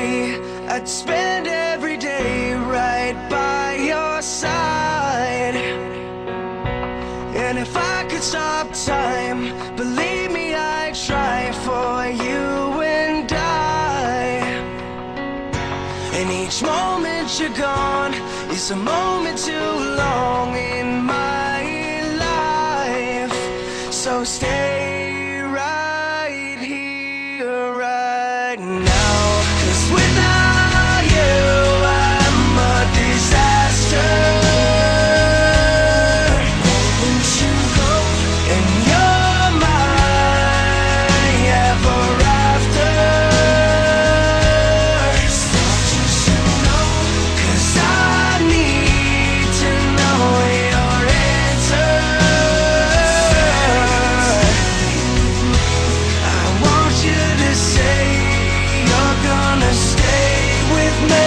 I'd spend every day right by your side. And if I could stop time, believe me, I'd try for you and I. And each moment you're gone is a moment too long in my life. So stay right here, right now. 'Cause without you, I'm a disaster. Won't you go? And you're my ever after. Start you should know, 'cause I need to know your answer. I want you to say you're gonna stay with me.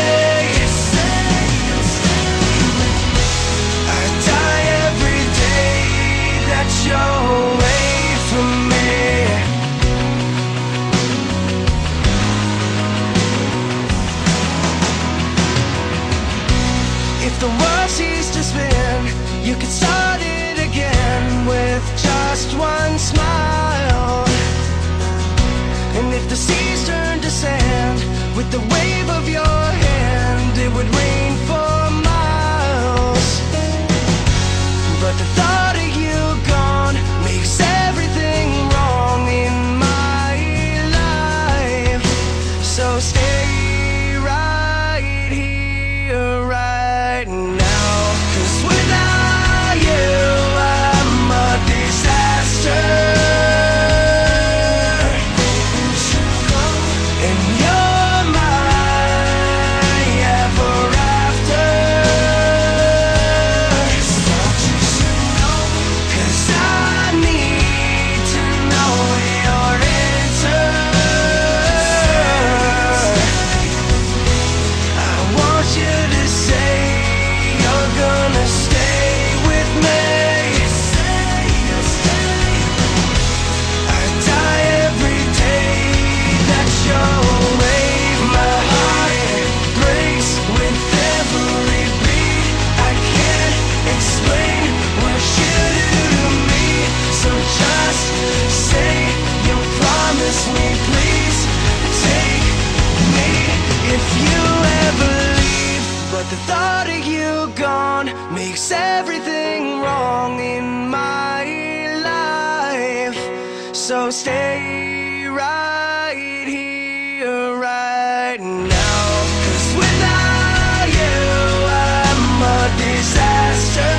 I die every day that you're away from me. If the world ceased to spin, you could start it again with just one smile. And if the seas turned to sand, with the wave of your hand, it would rain for miles. But the thought of you gone makes everything wrong in my life. So stay right here, right now. 'Cause without you, I'm a disaster. And you're my ever after. Start you should know, 'cause I need to know your answer. I want you to say you're gonna stay with me. I die every day that you're away. My heart breaks with every beat. I can't explain what you do to me. So just say you'll promise me, please take me if you ever leave. But the thought of you gone makes everything wrong in my life. So stay right here, right now. 'Cause without you, I'm a disaster.